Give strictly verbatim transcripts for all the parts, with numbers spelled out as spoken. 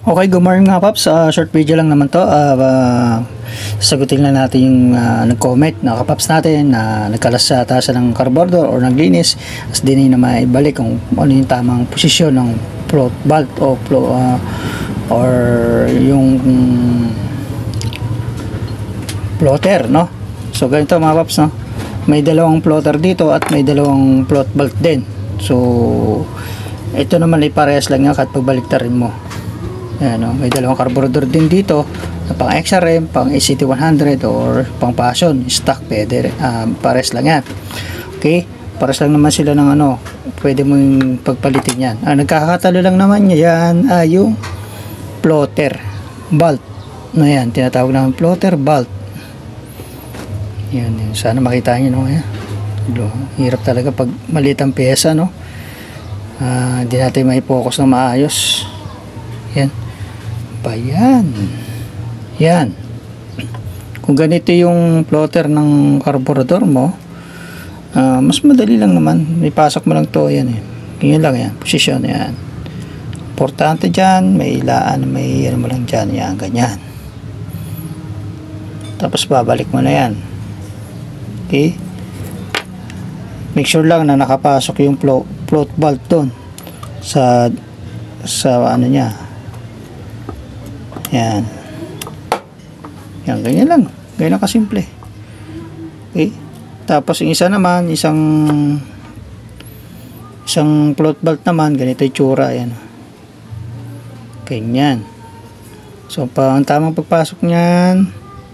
Okay, good morning mga paps. Uh, short video lang naman to. Uh, uh, sagutin lang natin yung uh, nag-comment na kapaps natin na uh, nagkalas sa taas ng carburetor or naglinis. As din na maibalik kung ano yung tamang posisyon ng float valve o flow, uh, or yung um, floater, no? So ganito mga paps, no? May dalawang floater dito at may dalawang float valve din. So ito naman ay parehas lang yan kahit pagbaliktarin mo. Ayan, no? May dalawang carburetor din dito na pang X R M, pang A C T one hundred or pang Passion stock, pwede, um, pares lang yan. Okay, pares lang naman sila ng ano, pwede mo yung pagpalitin yan. Ah, nagkakatalo lang naman yan ah, yung floater valve na yan, tinatawag naman floater valve. Yan, yan. Sana makita nyo, no? Yan. Hirap talaga pag maliit ang pyesa, no? Ah, hindi natin may focus na maayos. Yan pa yan. Yan. Kung ganito yung floater ng carburetor mo, uh, mas madali lang naman. May pasok mo lang to. Yan eh. Ganyan lang yan. Posisyon yan. Importante dyan. May ilaan. May ano mo lang dyan. Yan. Ganyan. Tapos babalik mo na yan. Okay. Make sure lang na nakapasok yung float, float valve doon sa sa ano niya. Yan. Yan, ganyan lang. Ganyan lang kasimple. Okay. Tapos yung isa naman, isang isang float valve naman, ganito yung tsura. Yan. Ganyan. So, pa, ang tamang pagpasok niyan,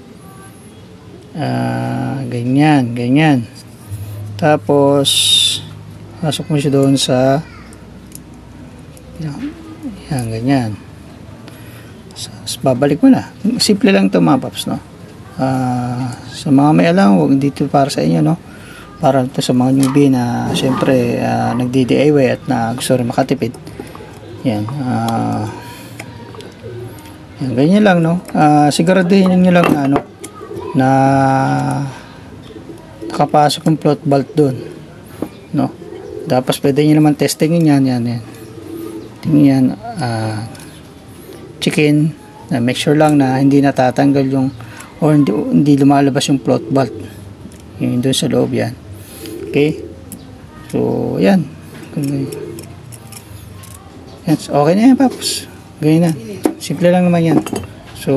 uh, ganyan, ganyan. Tapos, pasok mo siya doon sa yan, yan ganyan. So, babalik mo na. Simple lang ito mga paps, no? Uh, sa mga may alam, huwag dito para sa inyo, no? Para ito sa mga newbie na syempre uh, nagdi-D I Y at na gusto rin makatipid. Yan. Uh, yan, ganyan lang, no? Uh, siguraduhin nyo lang na ano, na nakapasok yung float valve doon, no? Tapos pwede nyo naman testingin yan, yan, yan. Tingin yan, uh, chicken, na make sure lang na hindi natatanggal yung or hindi, hindi lumalabas yung float valve yung doon sa loob yan. Okay, so yan, yan. So, okay na yan paps, ganyan na, simple lang naman yan. So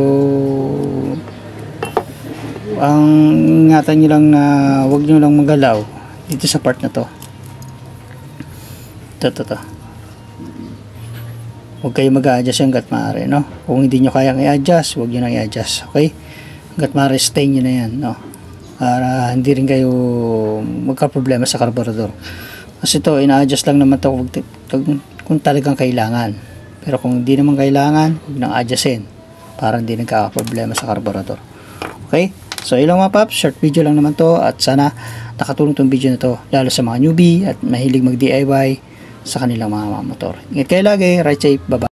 ang ingatan nyo lang na huwag nyo lang magalaw dito sa part na to. Ito, ito, ito. Huwag kayo mag-a-adjust hanggat maaari, no? Kung hindi nyo kayang i-adjust, huwag nyo nang i-adjust, okay? Hanggat maaari, stay nyo na yan, no? Para hindi rin kayo magka-problema sa carburetor. Kasi ito, ina-adjust lang naman ito kung, kung talagang kailangan. Pero kung hindi naman kailangan, huwag nang adjustin para hindi nagkaka-problema sa carburetor. Okay? So, ilang mga paps, short video lang naman to at sana nakatulong tong video na to, lalo sa mga newbie at mahilig mag-D I Y sa kanilang mga motor. Ingat kayo lagi, ride safe, bye bye.